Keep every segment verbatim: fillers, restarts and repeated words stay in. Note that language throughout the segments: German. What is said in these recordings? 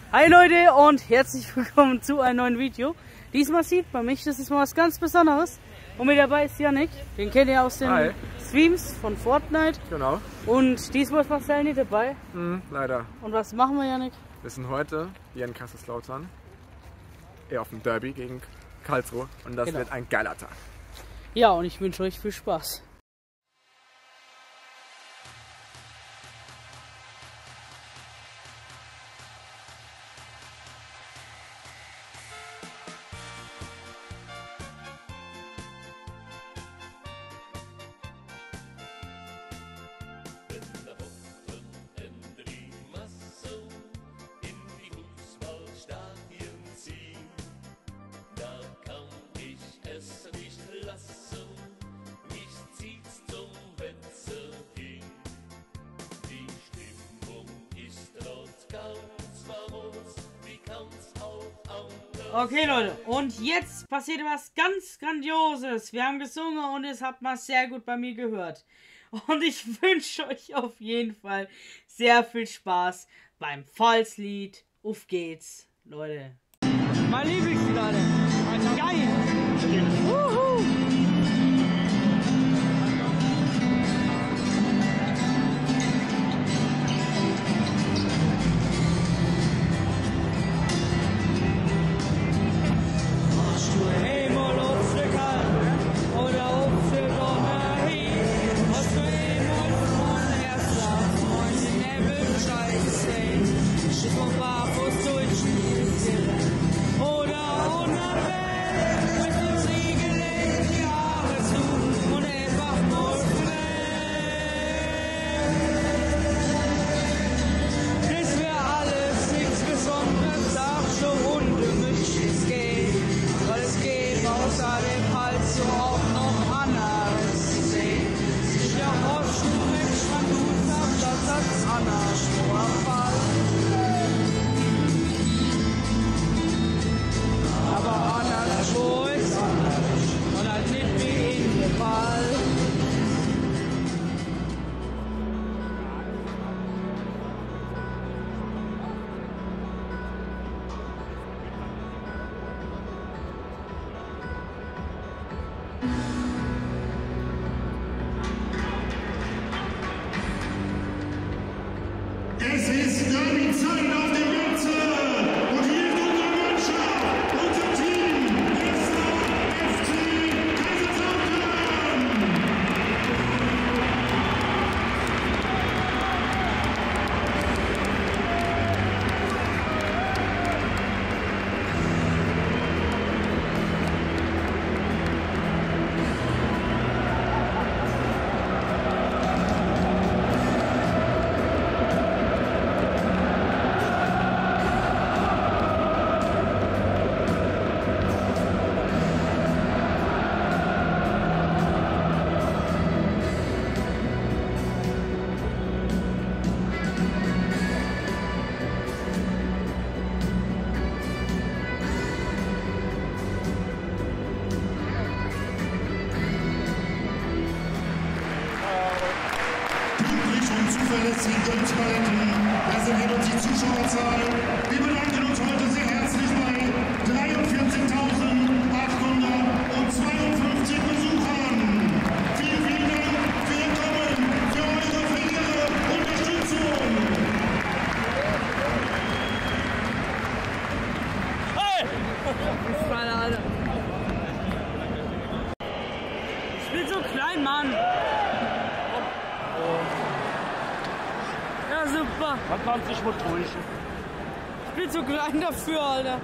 Hi Leute und herzlich willkommen zu einem neuen Video. Diesmal sieht man mich, das ist mal was ganz Besonderes. Und mit dabei ist Yannick, den kennt ihr aus den Hi. Streams von Fortnite. Genau. Und diesmal ist Marcel nicht dabei. Mhm, leider. Und was machen wir, Yannick? Wir sind heute hier in Kaiserslautern, eher auf dem Derby gegen Karlsruhe. Und das genau. wird ein geiler Tag. Ja, und ich wünsche euch viel Spaß. Okay Leute, und jetzt passiert was ganz Grandioses. Wir haben gesungen und es hat man sehr gut bei mir gehört. Und ich wünsche euch auf jeden Fall sehr viel Spaß beim Volkslied. Auf geht's, Leute. Mein Lieblingslied, Leute. Geil. Wuhu. Es ist Derby-Zeit auf dem Ganze und hier ist unsere Mannschaft, unser Team, erster F C Kaiserslautern. Zuverlässig und Talenten präsentiert uns die Zuschauerzahl. Wir bedanken uns heute sehr herzlich bei dreiundvierzigtausendachthundertzweiundfünfzig Besuchern. Vielen, vielen Dank für Ihr Kommen, für eure faire Unterstützung. Hey! Alter. Ich bin so klein, Mann. Ja, super. Man kann sich mal täuschen. Ich bin zu klein dafür, Alter.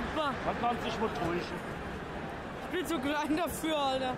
Bah, Man kann sich mal täuschen. ich bin zu klein dafür, Alter.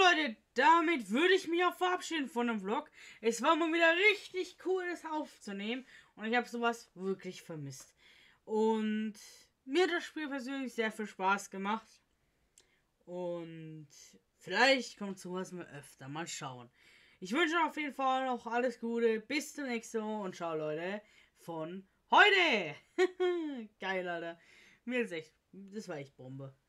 Leute, damit würde ich mich auch verabschieden von dem Vlog. Es war mal wieder richtig cool, das aufzunehmen. Und ich habe sowas wirklich vermisst. Und mir hat das Spiel persönlich sehr viel Spaß gemacht. Und vielleicht kommt sowas mal öfter. Mal schauen. Ich wünsche auf jeden Fall noch alles Gute. Bis zum nächsten Mal. Und ciao, Leute. Von heute. Geil, Alter. Mir ist echt, das war echt Bombe.